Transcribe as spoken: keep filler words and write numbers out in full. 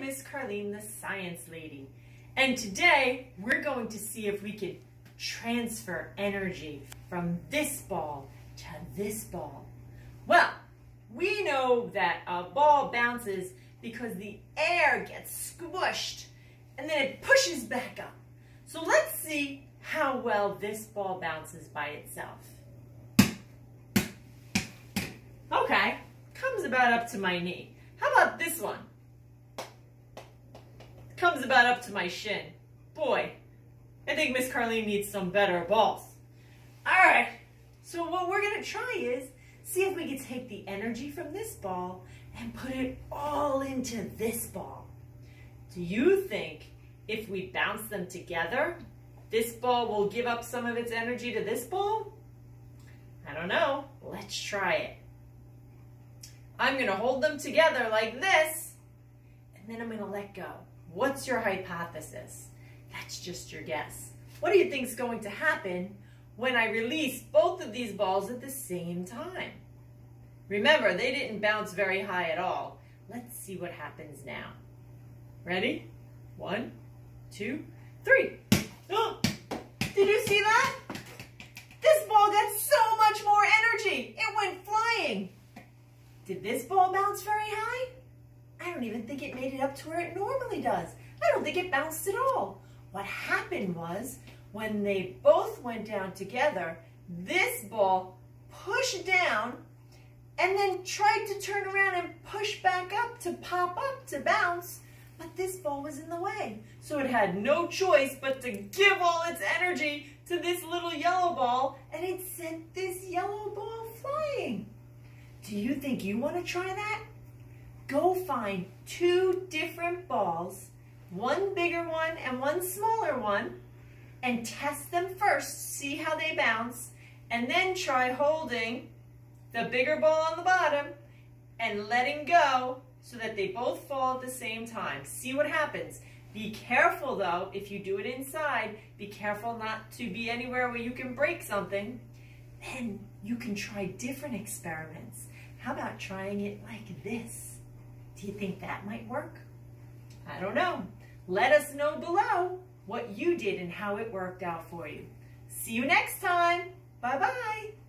Miss Carleen, the science lady, and today we're going to see if we can transfer energy from this ball to this ball. Well, we know that a ball bounces because the air gets squished and then it pushes back up. So let's see how well this ball bounces by itself. Okay, comes about up to my knee. How about this one? Comes about up to my shin. Boy, I think Miss Carleen needs some better balls. All right, so what we're gonna try is see if we can take the energy from this ball and put it all into this ball. Do you think if we bounce them together, this ball will give up some of its energy to this ball? I don't know. Let's try it. I'm going to hold them together like this, and then I'm going to let go. What's your hypothesis? That's just your guess. What do you think is going to happen when I release both of these balls at the same time? Remember, they didn't bounce very high at all. Let's see what happens now. Ready? One, two, three. Oh, did you see that? This ball got so much more energy. It went flying. Did this ball bounce very high? I don't even think it made it up to where it normally does. I don't think it bounced at all. What happened was, when they both went down together, this ball pushed down and then tried to turn around and push back up to pop up to bounce, but this ball was in the way. So it had no choice but to give all its energy to this little yellow ball, and it sent this yellow ball flying. Do you think you want to try that? Go find two different balls, one bigger one and one smaller one, and test them first, see how they bounce, and then try holding the bigger ball on the bottom and letting go so that they both fall at the same time. See what happens. Be careful though, if you do it inside, be careful not to be anywhere where you can break something. Then you can try different experiments. How about trying it like this? Do you think that might work? I don't know. Let us know below what you did and how it worked out for you. See you next time. Bye-bye.